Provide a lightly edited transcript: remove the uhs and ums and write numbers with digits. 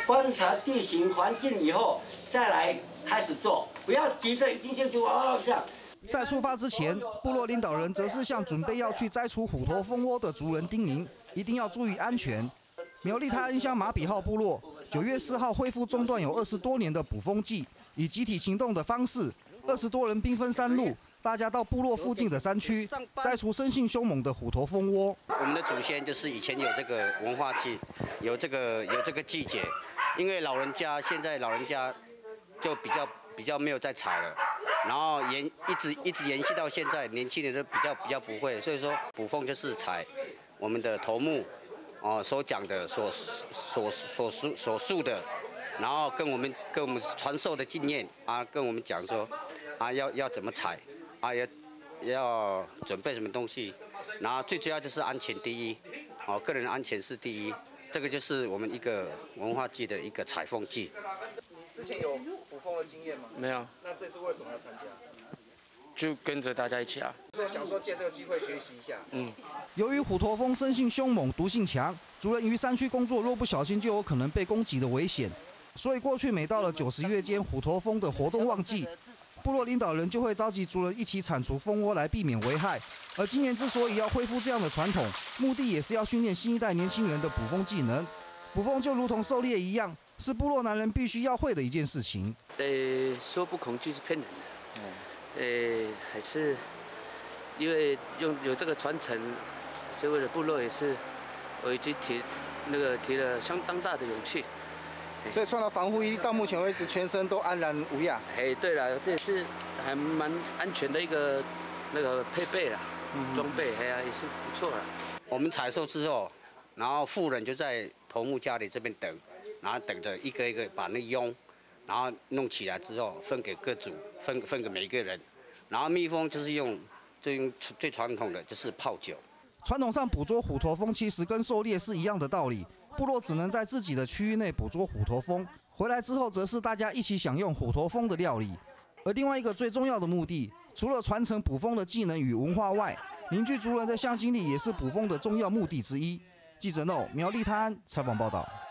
观察地形环境以后，再来开始做，不要急着一定就这样。 在出发之前，部落领导人则是向准备要去摘除虎头蜂窝的族人叮咛，一定要注意安全。苗栗泰安乡马比号部落9月4号恢复中断有20多年的捕蜂季，以集体行动的方式，20多人兵分3路，大家到部落附近的山区摘除生性凶猛的虎头蜂窝。 我们的祖先就是以前有这个文化季，有这个季节，因为现在老人家就比较没有在采了，然后一直延续到现在，年轻人都比较不会，所以说捕蜂就是采我们的头目所讲的所述的，然后跟我们传授的经验跟我们讲说要怎么采要准备什么东西，然后最主要就是安全第一，个人安全是第一，这个就是我们一个文化季的一个采蜂季。 之前有捕蜂的经验吗？ 没有。 那这次为什么要参加？ 就跟着大家一起啊。 想说借这个机会学习一下。 由于虎头蜂生性凶猛、毒性强，族人于山区工作，若不小心就有可能被攻击的危险。所以过去每到了90月间虎头蜂的活动旺季，部落领导人就会召集族人一起铲除蜂窝来避免危害。而今年之所以要恢复这样的传统，目的也是要训练新一代年轻人的捕蜂技能。捕蜂就如同狩猎一样，是部落男人必须要会的一件事情。 说不恐惧是骗人的。还是因为有这个传承，所以为了部落也是，我已经提了相当大的勇气。 所以穿了防护衣，到目前为止全身都安然无恙。 对了，这也是还蛮安全的一个配备啦，装备也是不错啦。 我们采收之后，然后妇人就在头目家里这边等，然后等着一个一个把那蛹，然后弄起来之后分给各组，分给每一个人。然后蜜蜂就是用最传统的就是泡酒。 传统上捕捉虎头蜂其实跟狩猎是一样的道理，部落只能在自己的区域内捕捉虎头蜂，回来之后则是大家一起享用虎头蜂的料理。而另外一个最重要的目的，除了传承捕蜂的技能与文化外，凝聚族人的向心力也是捕蜂的重要目的之一。记者 No 苗栗泰安采访报道。